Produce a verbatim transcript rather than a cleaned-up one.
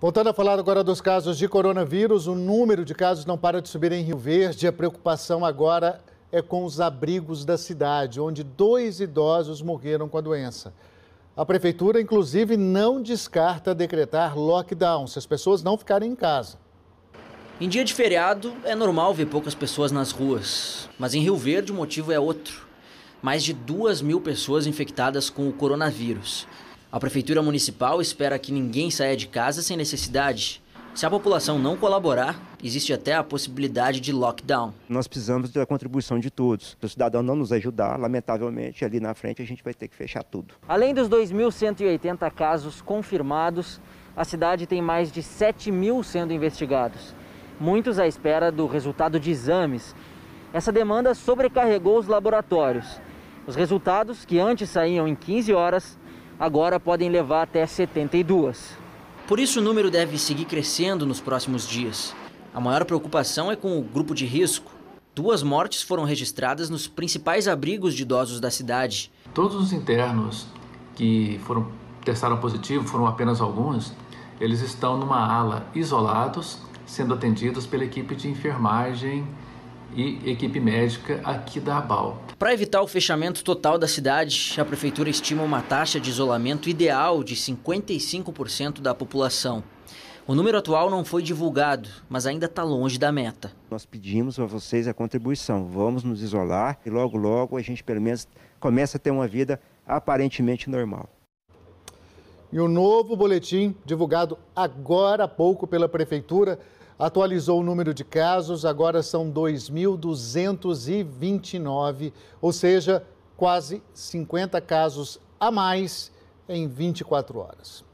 Voltando a falar agora dos casos de coronavírus, o número de casos não para de subir em Rio Verde. A preocupação agora é com os abrigos da cidade, onde dois idosos morreram com a doença. A prefeitura, inclusive, não descarta decretar lockdown se as pessoas não ficarem em casa. Em dia de feriado, é normal ver poucas pessoas nas ruas. Mas em Rio Verde o motivo é outro. Mais de duas mil pessoas infectadas com o coronavírus. A Prefeitura Municipal espera que ninguém saia de casa sem necessidade. Se a população não colaborar, existe até a possibilidade de lockdown. Nós precisamos da contribuição de todos. Se o cidadão não nos ajudar, lamentavelmente, ali na frente a gente vai ter que fechar tudo. Além dos dois mil cento e oitenta casos confirmados, a cidade tem mais de sete mil sendo investigados. Muitos à espera do resultado de exames. Essa demanda sobrecarregou os laboratórios. Os resultados, que antes saíam em quinze horas, agora podem levar até setenta e duas. Por isso o número deve seguir crescendo nos próximos dias. A maior preocupação é com o grupo de risco. Duas mortes foram registradas nos principais abrigos de idosos da cidade. Todos os internos que foram, testaram positivo, foram apenas alguns, eles estão numa ala isolados, sendo atendidos pela equipe de enfermagem e equipe médica aqui da ABAL. Para evitar o fechamento total da cidade, a Prefeitura estima uma taxa de isolamento ideal de cinquenta e cinco por cento da população. O número atual não foi divulgado, mas ainda está longe da meta. Nós pedimos a vocês a contribuição, vamos nos isolar e logo logo a gente pelo menos começa a ter uma vida aparentemente normal. E o novo boletim, divulgado agora há pouco pela Prefeitura, atualizou o número de casos, agora são dois mil duzentos e vinte e nove, ou seja, quase cinquenta casos a mais em vinte e quatro horas.